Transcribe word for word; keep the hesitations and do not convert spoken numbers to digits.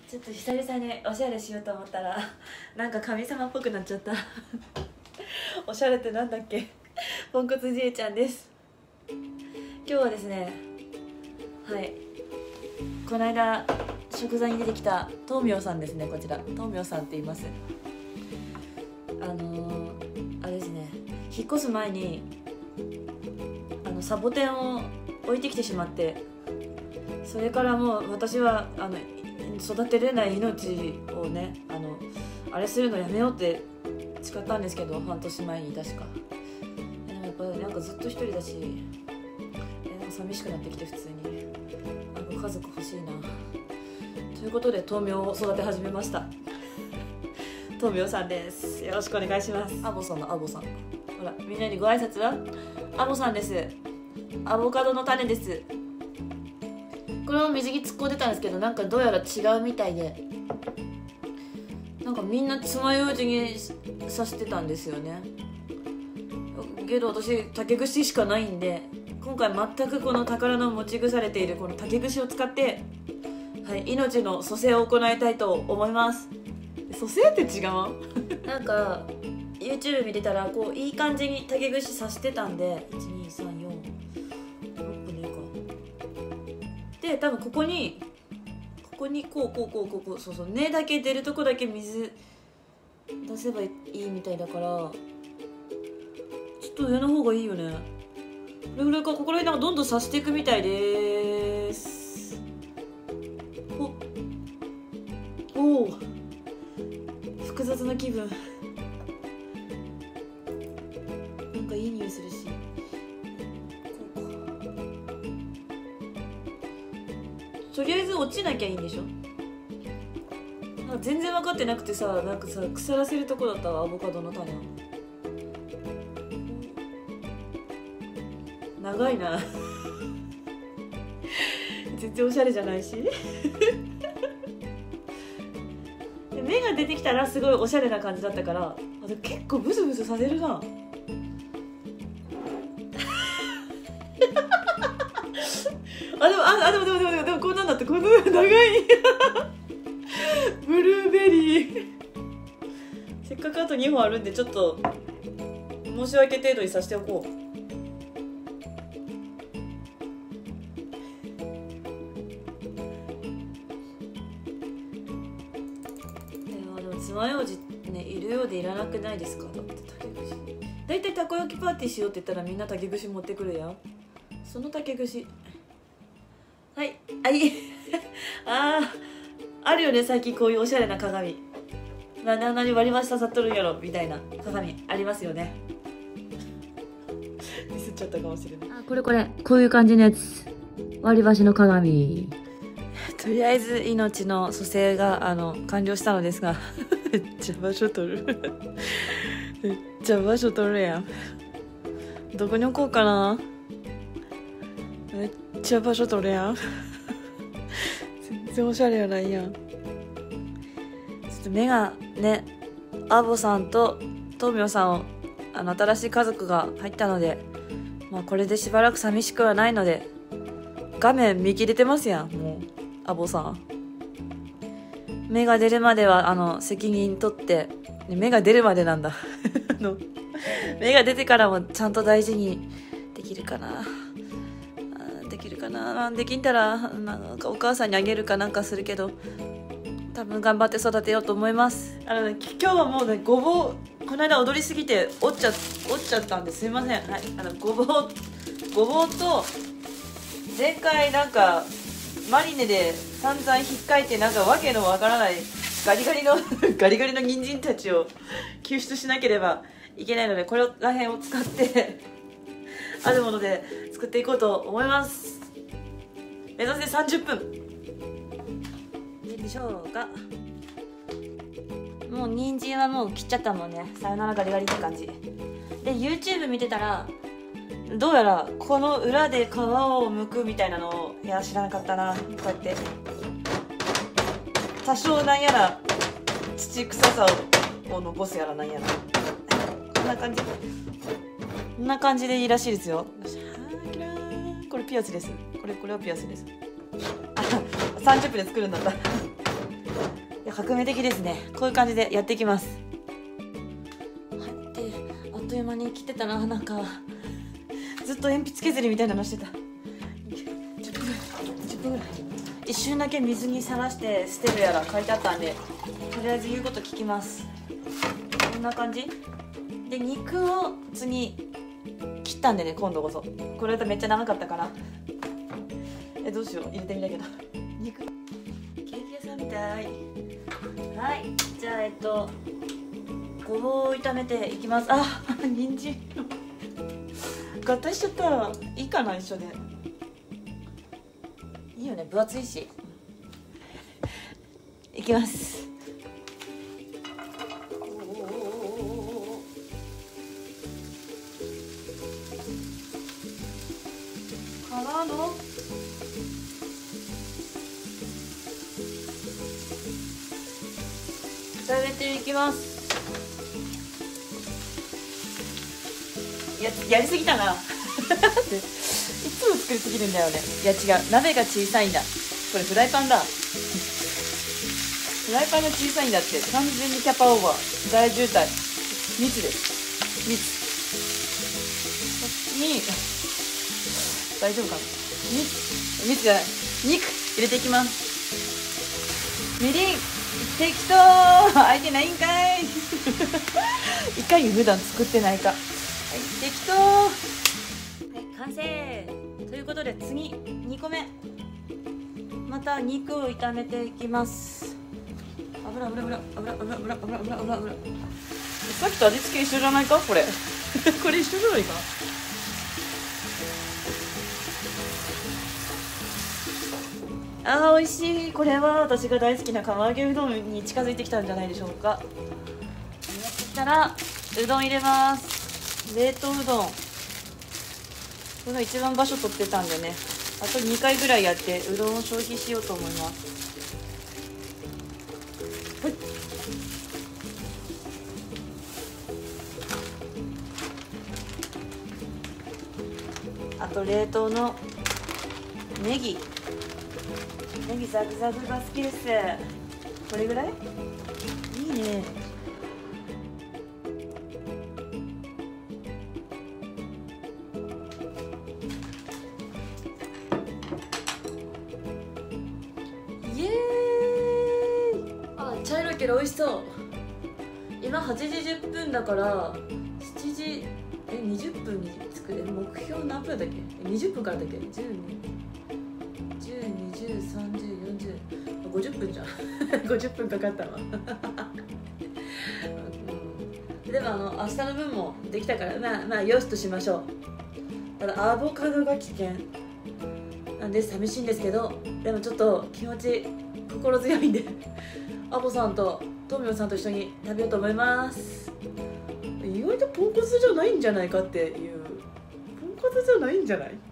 ちょっと久々におしゃれしようと思ったらなんか神様っぽくなっちゃったおしゃれってなんだっけポンコツじいちゃんです。今日はですね、はいこの間食材に出てきた豆苗さんですね。こちら豆苗さんって言います。あのー、あれですね、引っ越す前にあのサボテンを置いてきてしまって、それからもう私はあの育てれない命をね、あのあれするのやめようって誓ったんですけど、半年前に確か。でもやっぱりなんかずっと一人だし、えなんか寂しくなってきて、普通にあの家族欲しいなということで豆苗を育て始めました。豆苗さんです。よろしくお願いします。アボさんのアボさん、ほらみんなにご挨拶はアボさんです。アボカドの種です。これも水着突っ込んでたんですけど、なんかどうやら違うみたいで、なんかみんな爪楊枝に刺してたんですよね。けど私竹串しかないんで、今回全くこの宝の持ち腐れているこの竹串を使って、はい、命の蘇生を行いたいと思います。蘇生って違うなんか YouTube 見てたらこういい感じに竹串刺してたんで、いちにさんよんで、多分ここにここにこうこうこうこうこう、そうそう、根だけ出るとこだけ水出せばいいみたいだから、ちょっと上の方がいいよね。これぐらいか、ここら辺なんかどんどん刺していくみたいです。おお、複雑な気分。なんかいい匂いするし、とりあえず落ちなきゃいいんでしょ。なんか全然分かってなくてさ、なんかさ腐らせるとこだったわ、アボカドの種を。長いな全然おしゃれじゃないし芽が出てきたらすごいおしゃれな感じだったから、あで結構ブスブスさせるなあでもああでもでもでもでもでもこんなんだって、こんな長いブルーベリーせっかくあとにほんあるんで、ちょっと申し訳程度にさせておこう。爪楊枝ね、いるようでいらなくないですか。だって竹串、だいたいたこ焼きパーティーしようって言ったらみんな竹串持ってくるやん。その竹串、はいはいあああるよね、最近こういうおしゃれな鏡。なな何割り箸刺さっとるんやろみたいな鏡ありますよねミスっちゃったかもしれない。あ、これこれこういう感じのやつ、割り箸の鏡。とりあえず命の蘇生があの完了したのですがめっちゃ場所取るめっちゃ場所取るやん。どこに置こうかな。めっちゃ場所取るやん全然おしゃれやないやん。ちょっと目がね、アボさんと豆苗さんをあの新しい家族が入ったので、まあ、これでしばらく寂しくはないので、画面見切れてますやんもうアボさん。芽が出るまではあの責任取って、芽が出るまでなんだあの芽が出てからもちゃんと大事にできるかな、できるかな、できんたらなんかお母さんにあげるかなんかするけど、多分頑張って育てようと思います。あの、ね、今日はもうね、ごぼうこの間踊りすぎて折っちゃ折っちゃったんですいません。はい、あのごぼうごぼうと前回なんかマリネで散々引っかいて、なんかわけのわからないガリガリのガリガリの人参たちを救出しなければいけないので、これら辺を使ってあるもので作っていこうと思います。目指せさんじゅっぷんいいでしょうか。もう人参はもう切っちゃったもんね。さよならガリガリって感じで、 YouTube 見てたらどうやらこの裏で皮を剥くみたいなのを、いや知らなかったな。こうやって多少なんやら土臭さを残すやらなんやら、こんな感じこんな感じでいいらしいですよ。これピアスです。これこれはピアスです。あ、さんじゅっぷんで作るんだったや革命的ですね。こういう感じでやっていきます。はいであっという間に切ってたな。なんかずっと鉛筆削りみたいなのしてた。じゅっぷんぐらいじゅっぷんぐらい一瞬だけ水にさらして捨てるやら書いてあったんで、とりあえず言うこと聞きます。こんな感じで肉を次切ったんでね、今度こそこれだとめっちゃ長かったからえどうしよう、入れてみたけど肉ケーキ屋さんみたい。はい、じゃあえっとごぼうを炒めていきます。あ人参合体しちゃった。いいかな、一緒でいいよね、分厚いし。いきます。からの炒めていきます。ややりすぎたな。いつも作りすぎるんだよね。いや違う、鍋が小さいんだ。これフライパンだ。フライパンが小さいんだって。完全にキャパオーバー、大渋滞。密です。密。こっちに大丈夫かな。密密じゃない、肉入れていきます。みりん適当相手ないんかい。いかに普段作ってないか。はい適当。はい完成ということで、次にこめまた肉を炒めていきます。油油油油油油油油油油。さっきと味付け一緒じゃないかこれ。これ一緒じゃないか。あー美味しい。これは私が大好きな釜揚げうどんに近づいてきたんじゃないでしょうか。やってきたらうどん入れます。冷凍うどん、これが一番場所取ってたんでね、あとにかいぐらいやってうどんを消費しようと思います。はい、あと冷凍のネギネギザクザクが好きです。これぐらいいいね。イエーイ。あ茶色いけど美味しそう。今はちじじゅっぷんだからしちじえにじゅっぷんに作れる。目標何分だっけ。にじゅっぷんからだっけ。じゅうにじゅうにじゅうさんじゅうよんじゅうごじゅっぷんじゃん。ごじゅっぷんかかったわ。うん、でもあの明日の分もできたからまあまあよしとしましょう。ただアボカドが危険なんで寂しいんですけど、でもちょっと気持ち心強いんでアボさんとトミオさんと一緒に食べようと思います。意外とポンコツじゃないんじゃないかっていう。ポンコツじゃないんじゃない。